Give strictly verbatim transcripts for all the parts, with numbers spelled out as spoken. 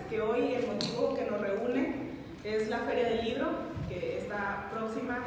que hoy el motivo que nos reúne es la Feria del Libro, que está próxima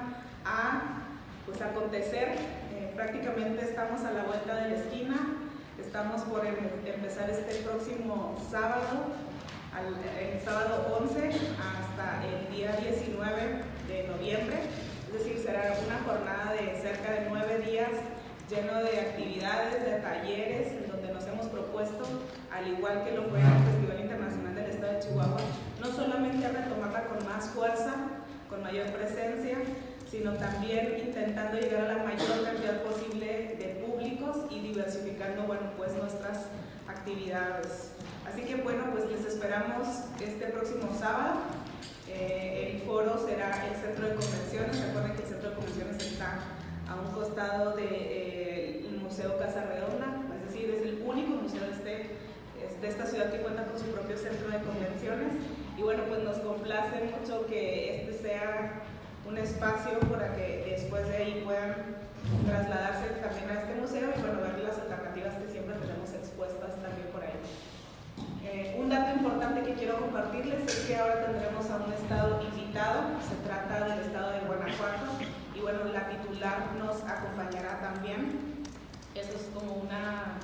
a pues, acontecer. Eh, prácticamente estamos a la vuelta de la esquina, estamos por em empezar este próximo sábado, al, el sábado once hasta el día diecinueve de noviembre, es decir, será una jornada de cerca de nueve días lleno de actividades, de talleres, en donde nos hemos propuesto, al igual que lo fue el Festival Internacional del Estado de Chihuahua, no solamente retomarla con más fuerza, con mayor presencia, sino también intentando llegar a la mayor cantidad posible de públicos y diversificando, bueno, pues nuestras actividades. Así que, bueno, pues les esperamos este próximo sábado. Eh, el foro será el Centro de Convenciones. Recuerden que el Centro de Convenciones está a un costado del de, eh, Museo Casa Redonda, es decir, es el único museo de, este, de esta ciudad que cuenta con su propio centro de convenciones. Y bueno, pues nos complace mucho que este sea un espacio para que después de ahí puedan trasladarse también a este museo y bueno, ver las alternativas que siempre tenemos expuestas también por ahí. Eh, un dato importante que quiero compartirles es que ahora tendremos a un estado invitado, se trata del estado de Guanajuato, y bueno, la titular nos acompañará también. Eso es como una,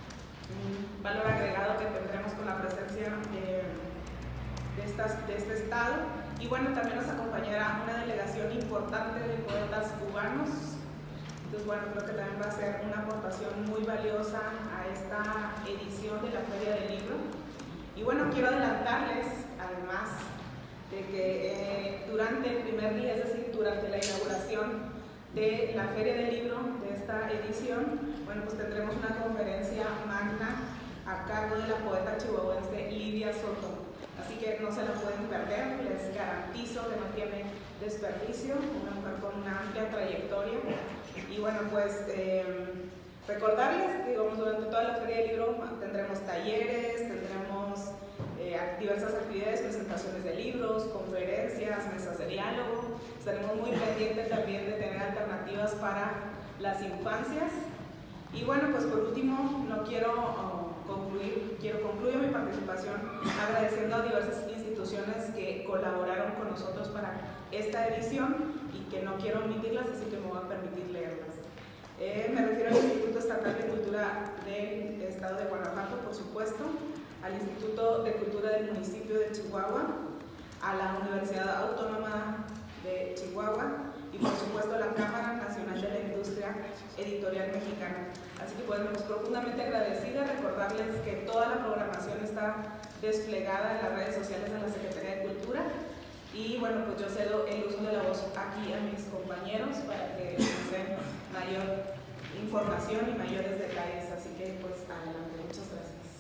un valor agregado que tendremos con la presencia de, de, estas, de este estado. Y bueno, también nos acompañará una delegación importante de poetas cubanos. Entonces, bueno, creo que también va a ser una aportación muy valiosa a esta edición de la Feria del Libro. Y bueno, quiero adelantarles, además, de que eh, durante el primer día, es decir, durante la inauguración de la Feria del Libro de esta edición, bueno, pues tendremos una conferencia magna a cargo de la poeta chihuahuense Lidia Soto. Así que no se la pueden perder, les garantizo que no tiene desperdicio, una mujer con una amplia trayectoria. Y bueno, pues eh, recordarles, digamos, durante toda la Feria del Libro tendremos talleres, tendremos eh, diversas actividades, presentaciones de libros, conferencias, mesas de diálogo. Estaremos muy pendientes también de tener alternativas para las infancias. Y bueno, pues por último, no quiero uh, concluir, quiero concluir mi participación agradeciendo a diversas instituciones que colaboraron con nosotros para esta edición y que no quiero omitirlas, así que me voy a permitir leerlas. Eh, me refiero al Instituto Estatal de Cultura del Estado de Guanajuato, por supuesto, al Instituto de Cultura del Municipio de Chihuahua, a la Universidad Autónoma de Chihuahua y por supuesto a la Cámara Nacional de la Industria Editorial Mexicana. Así que bueno, pues profundamente agradecida, recordarles que toda la programación está desplegada en las redes sociales de la Secretaría de Cultura y bueno, pues yo cedo el uso de la voz aquí a mis compañeros para que nos den mayor información y mayores detalles, así que pues adelante, muchas gracias.